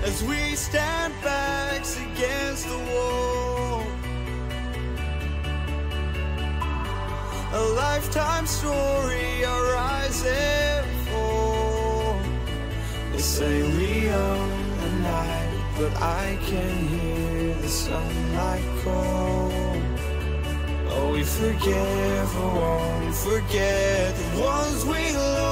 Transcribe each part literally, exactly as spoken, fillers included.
as we stand backs against the wall. A lifetime story, a rise and fall. They say we own the night, but I can hear the sunlight call. Oh, we forgive or won't forget the ones we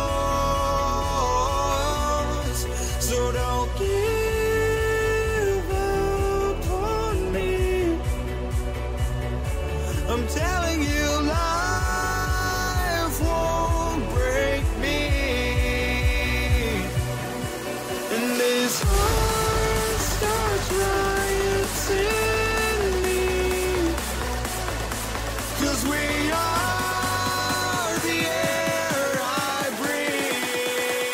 lost. So don't give up on me. I'm telling you, life won't break me. And this heart starts rioting me, 'cause we are the air I breathe.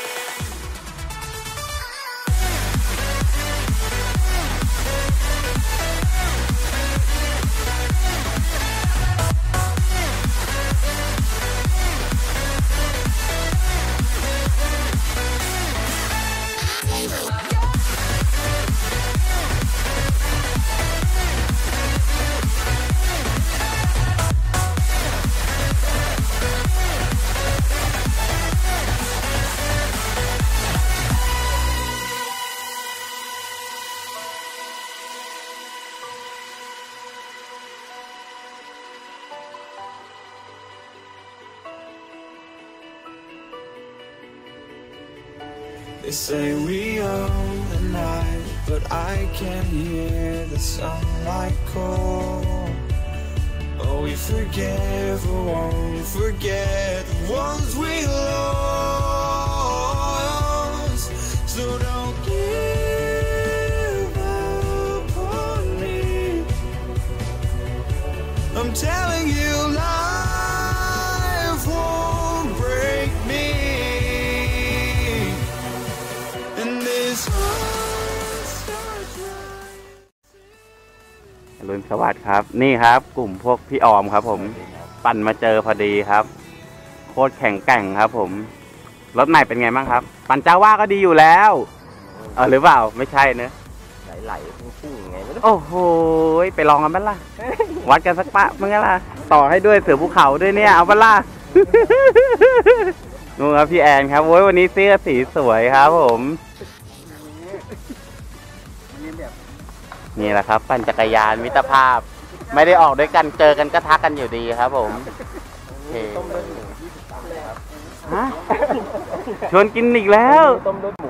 They say we own the night, but I can hear the sunlight call. Oh, we forgive or won't forget the ones we lost. So don't give up on me. I'm telling you, life won't break me. อรุณสวัสดิ์ครับนี่ครับกลุ่มพวกพี่ออมครับผมปั่นมาเจอพอดีครับโคตรแข็งแกร่งครับผมรถใหม่เป็นไงบ้างครับปั่นจ้าว่าก็ดีอยู่แล้วเออหรือเปล่าไม่ใช่เนอะไหลๆพุ่งๆไงไม่รู้โอ้โหไปลองกันบ้างล่ะวัดกันสักปะมึงกันล่ะต่อให้ด้วยเสือภูเขาด้วยเนี่ยเอาบ้างล่ะนู่นครับพี่แอนครับโว้ยวันนี้เสื้อสีสวยครับผมนี่แหละครับปั่นจักรยานมิตรภาพไม่ได้ออกด้วยกันเจอกันก็ทักกันอยู่ดีครับผมโอเคฮะชวนกินอีกแล้ว